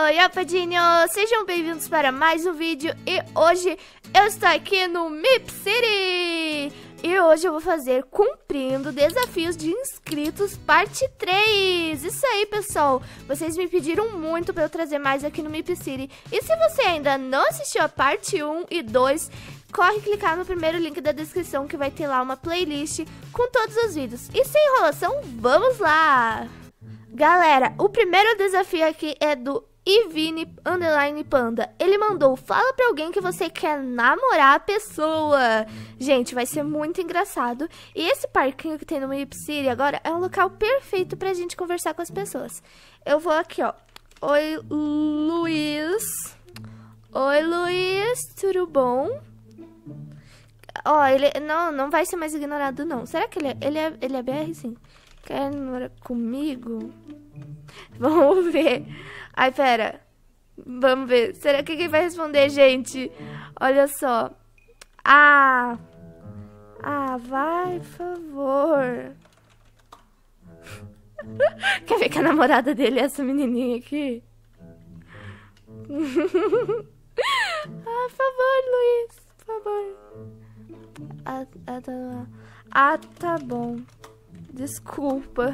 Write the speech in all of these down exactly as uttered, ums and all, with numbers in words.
Oi, rapadinhos! Sejam bem-vindos para mais um vídeo e hoje eu estou aqui no Mip City! E hoje eu vou fazer Cumprindo Desafios de Inscritos parte três! Isso aí, pessoal! Vocês me pediram muito para eu trazer mais aqui no Mip City. E se você ainda não assistiu a parte um e dois, corre clicar no primeiro link da descrição que vai ter lá uma playlist com todos os vídeos. E sem enrolação, vamos lá! Galera, o primeiro desafio aqui é do Ivini Underline Panda. Ele mandou: fala pra alguém que você quer namorar a pessoa. Gente, vai ser muito engraçado. E esse parquinho que tem no Mip City agora é um local perfeito pra gente conversar com as pessoas. Eu vou aqui, ó. Oi, Luiz. Oi, Luiz. Tudo bom? Ó, ele não, não vai ser mais ignorado, não. Será que ele é, ele é, ele é B R, sim? Quer namorar comigo? Vamos ver. Ai, pera. Vamos ver. Será que quem vai responder, gente? Olha só. Ah. Ah, vai, por favor. Quer ver que a namorada dele é essa menininha aqui? Ah, por favor, Luiz. Por favor. Ah, ah, tá, ah, tá bom. Desculpa.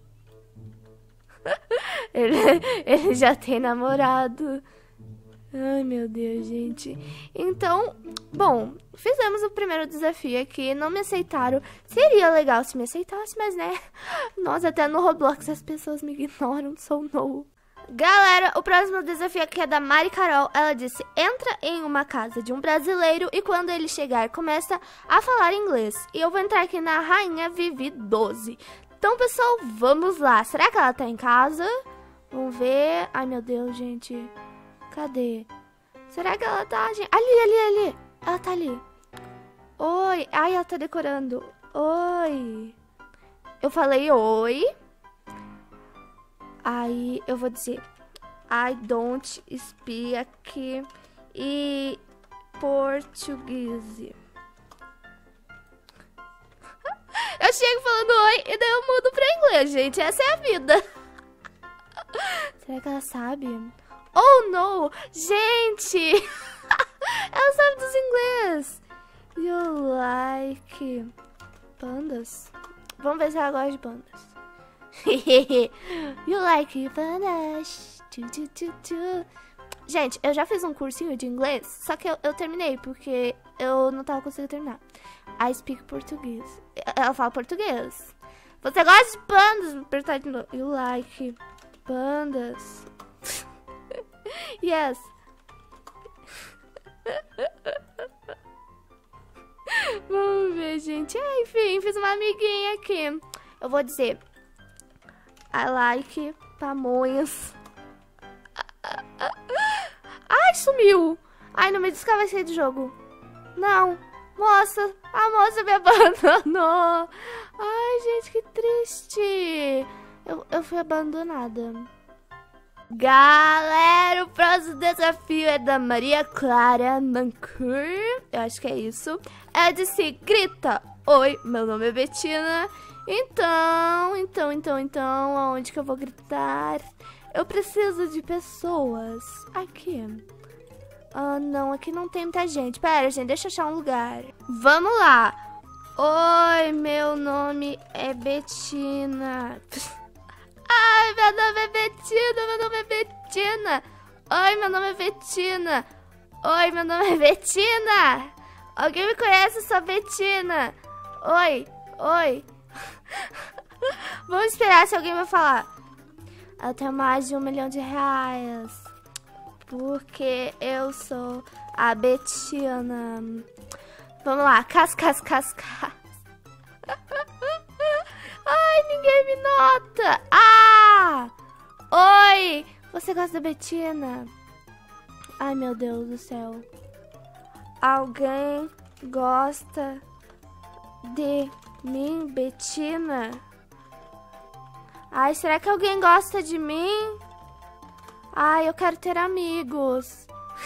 ele, ele já tem namorado. Ai, meu Deus, gente. Então, bom, fizemos o primeiro desafio aqui. Não me aceitaram. Seria legal se me aceitasse, mas né. Nossa, até no Roblox as pessoas me ignoram. Sou no. Galera, o próximo desafio aqui é da Mari Carol. Ela disse: entra em uma casa de um brasileiro e quando ele chegar, começa a falar inglês. E eu vou entrar aqui na Rainha Vivi doze. Então, pessoal, vamos lá. Será que ela tá em casa? Vamos ver. Ai, meu Deus, gente. Cadê? Será que ela tá, gente? Ali, ali, ali. Ela tá ali. Oi. Ai, ela tá decorando. Oi. Eu falei oi. Aí eu vou dizer: I don't speak e português. Eu chego falando oi e daí eu mudo pra inglês, gente. Essa é a vida. Será que ela sabe? Oh, no! Gente! Ela sabe dos inglês. You like pandas? Vamos ver se ela gosta de pandas. You like pandas? Gente, eu já fiz um cursinho de inglês, só que eu, eu terminei porque eu não tava conseguindo terminar. I speak português. Ela fala português. Você gosta de pandas? Vou apertar de novo. You like pandas? Yes. Vamos ver, gente. Ah, enfim, fiz uma amiguinha aqui. Eu vou dizer: I like pamonhas. Ai, sumiu. Ai, não me diz que ela vai sair do jogo. Não. Moça, a moça me abandonou. Ai, gente, que triste. Eu, eu fui abandonada. Galera, o próximo desafio é da Maria Clara Mancur. Eu acho que é isso. Ela disse: grita: oi, meu nome é Betina. Então, então, então, então, aonde que eu vou gritar? Eu preciso de pessoas. Aqui. Ah, não, aqui não tem muita gente. Pera, gente, deixa eu achar um lugar. Vamos lá. Oi, meu nome é Betina. Ai, meu nome é Betina, meu nome é Betina. Oi, meu nome é Betina. Oi, meu nome é Betina. Alguém me conhece? Eu sou Betina. Oi, oi. Vamos esperar se alguém vai falar. Eu tenho mais de um milhão de reais. Porque eu sou a Betina. Vamos lá. Cas, cas, cas, cas. Ai, ninguém me nota. Ah! Oi! Você gosta da Betina? Ai, meu Deus do céu. Alguém gosta de mim, Betina? Ai, será que alguém gosta de mim? Ai, eu quero ter amigos.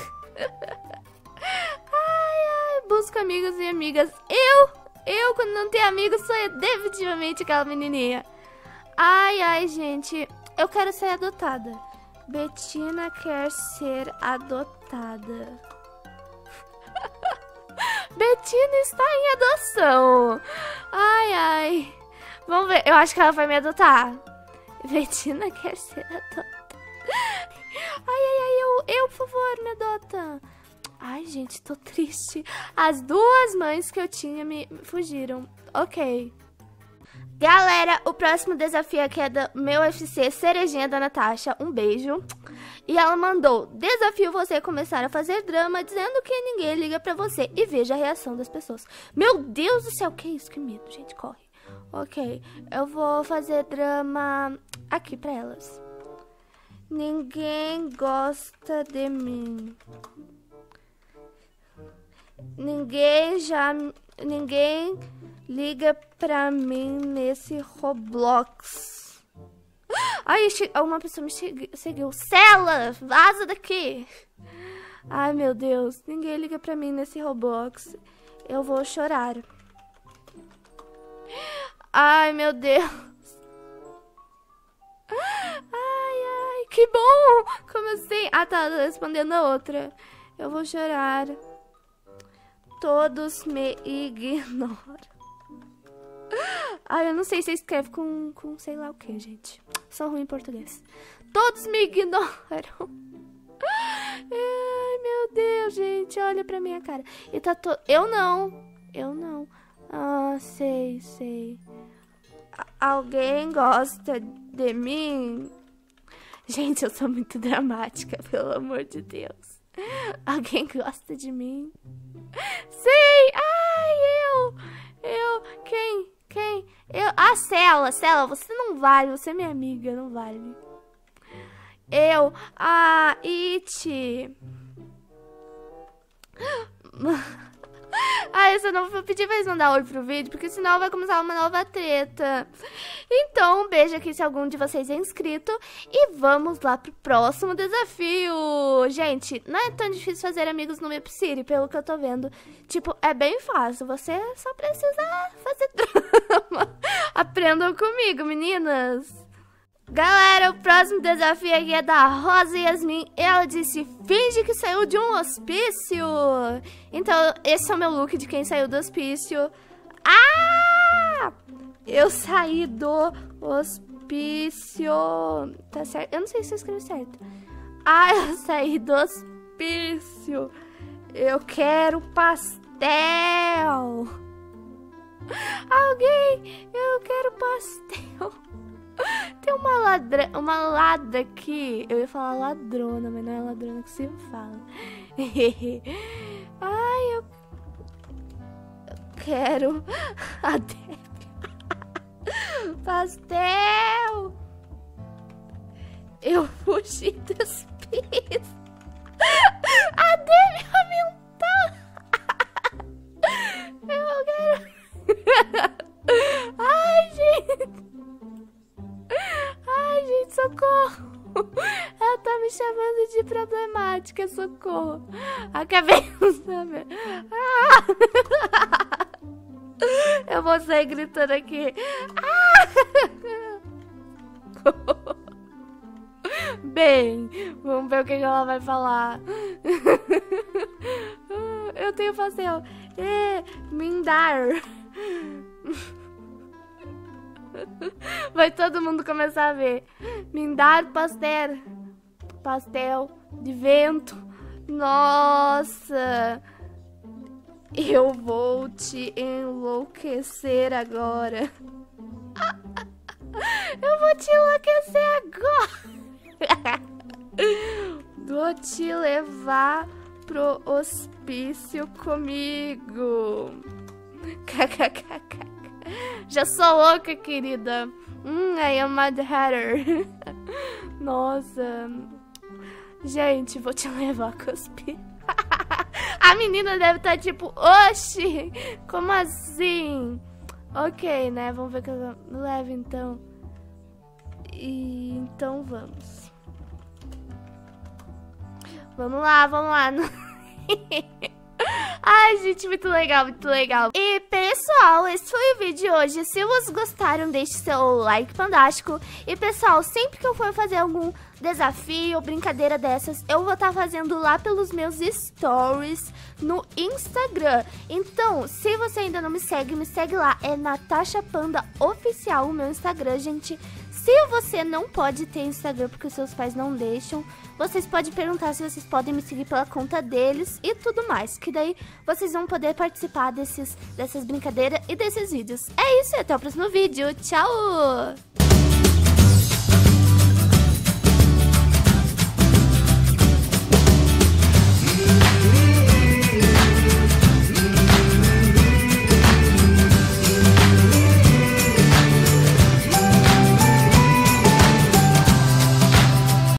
Ai, ai, busco amigos e amigas. Eu, eu, quando não tenho amigos, sou definitivamente aquela menininha. Ai, ai, gente, eu quero ser adotada. Betina quer ser adotada. Betina está em adoção. Ai, ai. Vamos ver. Eu acho que ela vai me adotar. Betina quer ser adotada. Ai, ai, ai. Eu, eu, por favor, me adota. Ai, gente, tô triste. As duas mães que eu tinha me fugiram. Ok. Galera, o próximo desafio aqui é do meu F C Cerejinha da Natasha. Um beijo. E ela mandou: desafio você começar a fazer drama dizendo que ninguém liga pra você e veja a reação das pessoas. Meu Deus do céu, que isso? Que medo, gente, corre. Ok, eu vou fazer drama aqui pra elas. Ninguém gosta de mim. Ninguém já... Ninguém liga pra mim nesse Roblox. Ai, uma pessoa me seguiu. Cela, vaza daqui. Ai, meu Deus. Ninguém liga pra mim nesse Roblox. Eu vou chorar. Ai, meu Deus. Ai, ai, que bom. Como assim? Ah, tá, tô respondendo a outra. Eu vou chorar. Todos me ignoram. Ai, eu não sei se escreve com, com sei lá o que, gente. Sou ruim em português. Todos me ignoram. Ai, meu Deus, gente. Olha pra minha cara. E tá to... Eu não. Eu não. Ah, sei, sei. A- alguém gosta de mim? Gente, eu sou muito dramática, pelo amor de Deus. Alguém gosta de mim? Sei! Ai, eu! Eu! Quem? Quem? Eu! Ah, Cela! Cela, você não vale, você é minha amiga, não vale. Eu! Ah, It! Ah, eu só não vou pedir pra eles mandar oi pro vídeo, porque senão vai começar uma nova treta. Então, um beijo aqui se algum de vocês é inscrito. E vamos lá pro próximo desafio. Gente, não é tão difícil fazer amigos no Mip City, pelo que eu tô vendo. Tipo, é bem fácil, você só precisa fazer drama. Aprendam comigo, meninas. Galera, o próximo desafio aqui é da Rosa Yasmin. Ela disse: finge que saiu de um hospício. Então, esse é o meu look de quem saiu do hospício. Ah! Eu saí do hospício. Tá certo? Eu não sei se eu escrevi certo. Ah, eu saí do hospício. Eu quero pastel. Alguém, eu quero pastel. Tem uma ladra, uma ladra aqui. Eu ia falar ladrona, mas não é ladrona que se fala. Ai, eu, eu quero a Debbie. Pastel. Eu fugi dos pis. A Debbie aumentou. Eu quero. Ai, gente. Ai, gente, socorro. Ela tá me chamando de problemática, socorro. Acabei de saber. Ah! Eu vou sair gritando aqui. Ah! Bem, vamos ver o que ela vai falar. Eu tenho pastel. É, mindar. Vai todo mundo começar a ver. Mindar pastel. Pastel de vento. Nossa. Eu vou te enlouquecer agora. Eu vou te enlouquecer agora. Vou te levar pro hospício comigo. Kkkk. Já sou louca, querida. Hum, I am Mad Hatter. Nossa. Gente, vou te levar a cuspir. A menina deve estar tipo, oxi, como assim? Ok, né? Vamos ver que eu levo então. E então vamos. Vamos lá, vamos lá. Ai, gente, muito legal, muito legal. E, pessoal, esse foi o vídeo de hoje. Se vocês gostaram, deixe seu like fantástico. E, pessoal, sempre que eu for fazer algum desafio ou brincadeira dessas, eu vou estar fazendo lá pelos meus stories no Instagram. Então, se você ainda não me segue, me segue lá. É Natasha Panda Oficial, o meu Instagram, gente. Se você não pode ter Instagram porque os seus pais não deixam, vocês podem perguntar se vocês podem me seguir pela conta deles e tudo mais, que daí vocês vão poder participar desses, dessas brincadeiras e desses vídeos. É isso, até o próximo vídeo. Tchau!